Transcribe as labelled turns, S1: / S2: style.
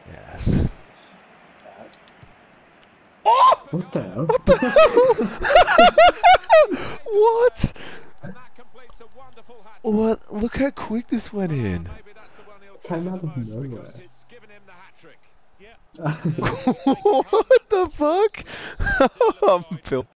S1: Yes.
S2: Oh!
S3: What the hell?
S1: What the hell? What? What? Look how quick this went in.
S3: Came out of nowhere.
S1: What the fuck? I'm